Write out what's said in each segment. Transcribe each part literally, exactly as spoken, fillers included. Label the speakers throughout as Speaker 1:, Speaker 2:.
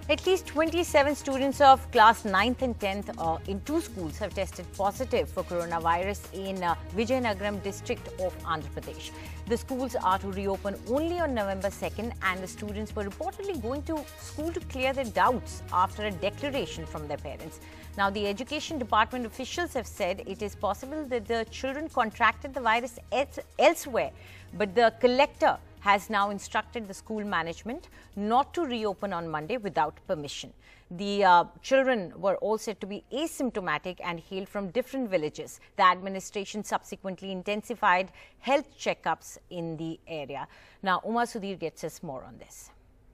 Speaker 1: At least twenty-seven students of class ninth and tenth uh, in two schools have tested positive for coronavirus in uh, Vijayanagaram district of Andhra Pradesh. The schools are to reopen only on November second, and the students were reportedly going to school to clear their doubts after a declaration from their parents. Now, the Education Department officials have said it is possible that the children contracted the virus elsewhere, but the collector has now instructed the school management not to reopen on Monday without permission. The uh, children were all said to be asymptomatic and hailed from different villages. The administration subsequently intensified health checkups in the area. Now, Uma Sudhir gets us more on this.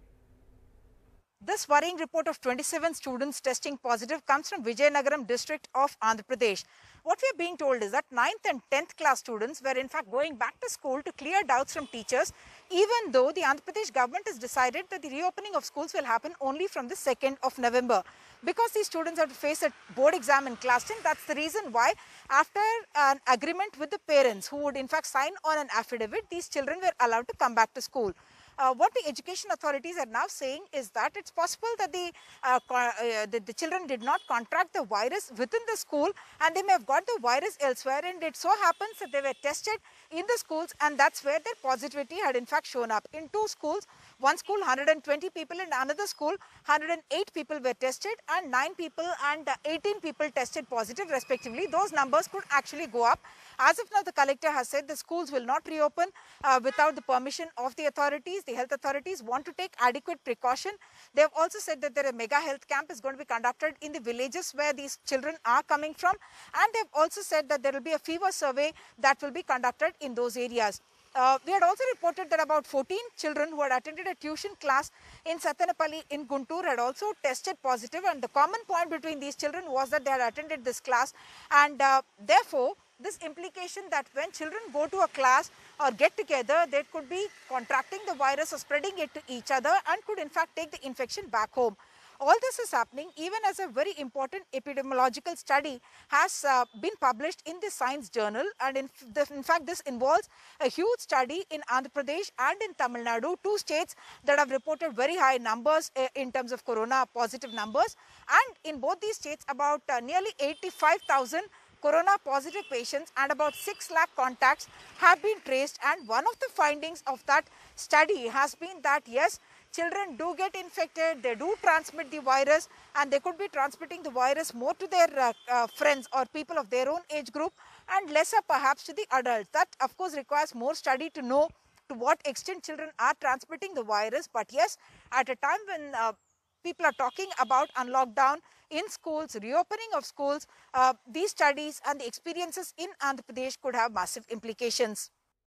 Speaker 2: This worrying report of twenty-seven students testing positive comes from Vijayanagaram district of Andhra Pradesh. What we are being told is that ninth and tenth class students were in fact going back to school to clear doubts from teachers, even though the Andhra Pradesh government has decided that the reopening of schools will happen only from the second of November. Because these students have to face a board exam in class ten, that's the reason why, after an agreement with the parents who would in fact sign on an affidavit, these children were allowed to come back to school. Uh, what the education authorities are now saying is that it's possible that the, uh, uh, the, the children did not contract the virus within the school, and they may have got the virus elsewhere, and it so happens that they were tested in the schools, and that's where their positivity had in fact shown up. In two schools, one school one hundred twenty people, in another school one hundred eight people were tested, and nine people and eighteen people tested positive respectively. Those numbers could actually go up. As of now, the collector has said the schools will not reopen uh, without the permission of the authorities. The health authorities want to take adequate precaution. They have also said that there a mega health camp is going to be conducted in the villages where these children are coming from, and they have also said that there will be a fever survey that will be conducted in those areas. Uh, we had also reported that about fourteen children who had attended a tuition class in Satyanapalli in Guntur had also tested positive, and the common point between these children was that they had attended this class, and uh, therefore this implication that when children go to a class or get together, they could be contracting the virus or spreading it to each other and could in fact take the infection back home. All this is happening even as a very important epidemiological study has uh, been published in the Science Journal, and in, the, in fact this involves a huge study in Andhra Pradesh and in Tamil Nadu, two states that have reported very high numbers uh, in terms of corona positive numbers, and in both these states about uh, nearly eighty-five thousand corona positive patients and about six lakh contacts have been traced, and one of the findings of that study has been that yes, children do get infected, they do transmit the virus, and they could be transmitting the virus more to their uh, uh, friends or people of their own age group and lesser perhaps to the adults. That of course requires more study to know to what extent children are transmitting the virus, but yes, at a time when uh, people are talking about unlockdown in schools, reopening of schools, uh, these studies and the experiences in Andhra Pradesh could have massive implications.